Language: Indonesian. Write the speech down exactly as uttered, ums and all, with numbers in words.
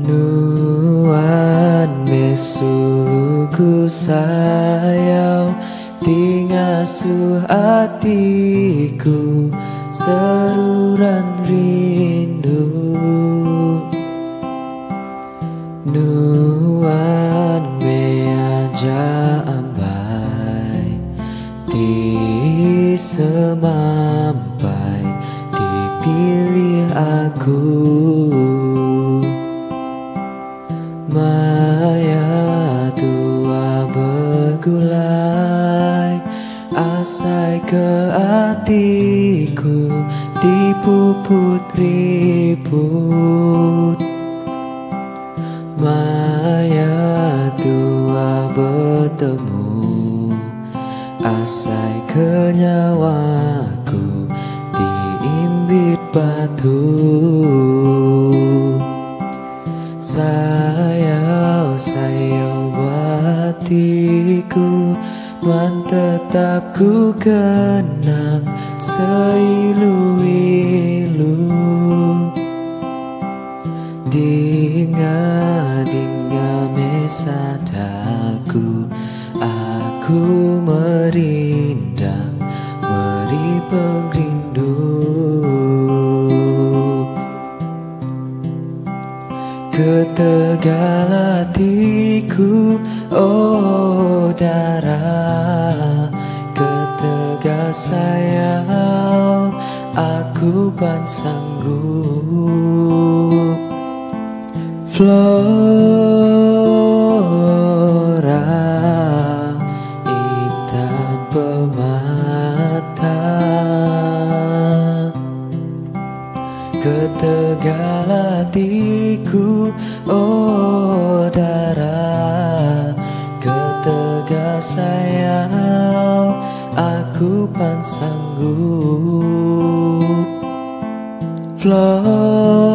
Nuan mesuluku sayau tingasuh hatiku seruran rindu. Nuan meaja ambai ti semampai dipilih aku. Maya tua bergulai asai ke hatiku dipuput ribut. Maya tua bertemu asai ke nyawaku diimbit batu. Sayau sayau buatiku Nuan tetap ku kenang seilu-ilu. Dinga dinga mesadaku aku merindang meri pengrindu. Ketegal hatiku oh darah, ketegal sayang aku pan sanggup. Flora intan permata, ketegal hatiku oh darah, ketegal sayang aku pan sanggup. Flora